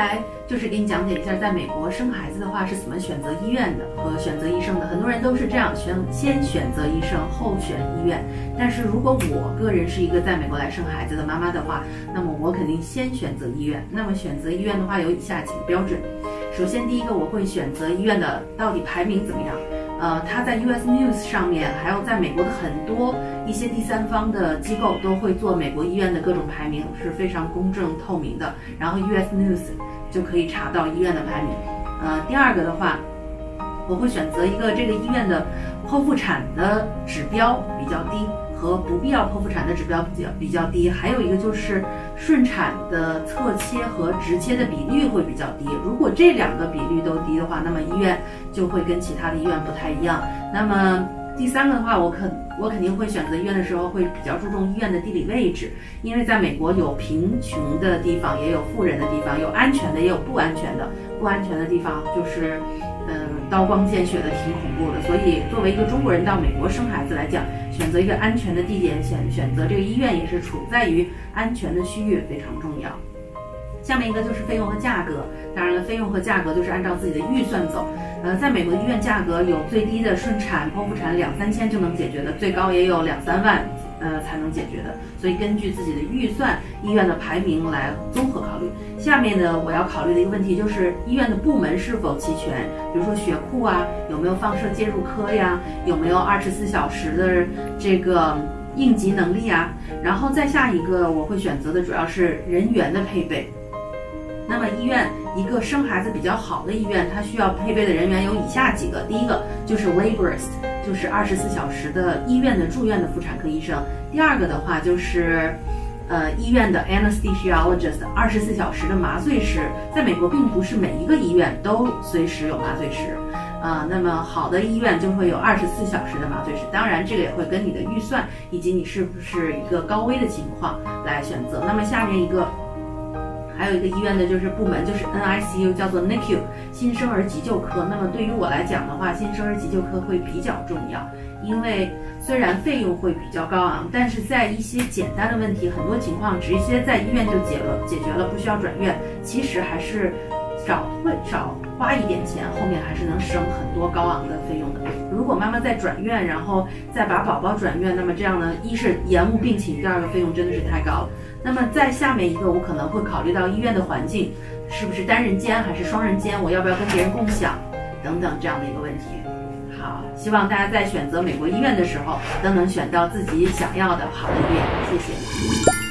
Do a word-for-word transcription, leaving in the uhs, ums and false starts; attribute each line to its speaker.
Speaker 1: 来就是给你讲解一下，在美国生孩子的话是怎么选择医院的和选择医生的。很多人都是这样选，先选择医生后选医院。但是如果我个人是一个在美国来生孩子的妈妈的话，那么我肯定先选择医院。那么选择医院的话有以下几个标准。首先第一个，我会选择医院的到底排名怎么样。呃，它在 U S News 上面，还有在美国的很多一些第三方的机构都会做美国医院的各种排名，是非常公正透明的。然后 U S News 就可以查到医院的排名。呃，第二个的话，我会选择一个这个医院的剖腹产的指标比较低，和不必要剖腹产的指标比较比较低。还有一个就是顺产的侧切和直切的比率会比较低。如果这两个比率都低的话，那么医院就会跟其他的医院不太一样。那么第三个的话，我肯我肯定会选择医院的时候会比较注重医院的地理位置，因为在美国有贫穷的地方，也有富人的地方，有安全的，也有不安全的。不安全的地方就是，嗯，刀光剑血的，挺恐怖的。所以作为一个中国人到美国生孩子来讲，选择一个安全的地点，选选择这个医院也是处在于安全的区域，非常重要。下面一个就是费用和价格，当然了，费用和价格就是按照自己的预算走。呃，在美国的医院价格有最低的顺产、剖腹产两三千就能解决的，最高也有两三万，呃才能解决的。所以根据自己的预算，医院的排名来综合考虑。下面呢，我要考虑的一个问题就是医院的部门是否齐全，比如说血库啊，有没有放射介入科呀，有没有二十四小时的这个应急能力啊。然后再下一个我会选择的主要是人员的配备。那么医院一个生孩子比较好的医院，它需要配备的人员有以下几个。第一个就是 laborist， 就是二十四小时的医院的住院的妇产科医生。第二个的话就是呃医院的 anesthesiologist， 二十四小时的麻醉师。在美国并不是每一个医院都随时有麻醉师。呃，那么好的医院就会有二十四小时的麻醉师，当然这个也会跟你的预算以及你是不是一个高危的情况来选择。那么下面一个还有一个医院的就是部门，就是 N I C U， 叫做 N I C U 新生儿急救科。那么对于我来讲的话，新生儿急救科会比较重要，因为虽然费用会比较高昂，但是在一些简单的问题，很多情况直接在医院就解了解决了，不需要转院，其实还是少会少花一点钱，后面还是能省很多高昂的费用的。如果妈妈再转院，然后再把宝宝转院，那么这样呢，一是延误病情，第二个费用真的是太高了。那么在下面一个，我可能会考虑到医院的环境，是不是单人间还是双人间，我要不要跟别人共享，等等这样的一个问题。好，希望大家在选择美国医院的时候，都能选到自己想要的好的医院。谢谢。